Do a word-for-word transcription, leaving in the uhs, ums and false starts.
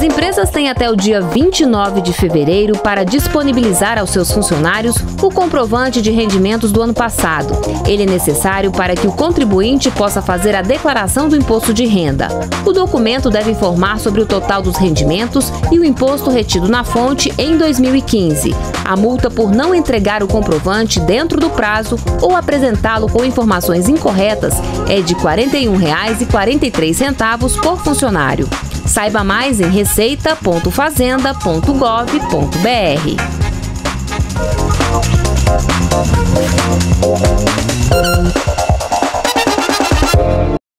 empresas têm até o dia vinte e nove de fevereiro para disponibilizar aos seus funcionários o comprovante de rendimentos do ano passado. Ele é necessário para que o contribuinte possa fazer a declaração do imposto de renda. O documento deve informar sobre o total dos rendimentos e o imposto retido na fonte em dois mil e quinze. A multa por não entregar o comprovante dentro do prazo ou apresentá-lo com informações incorretas é de quarenta e um reais e quarenta e três centavos por funcionário. Saiba mais em receita ponto fazenda ponto gov ponto br.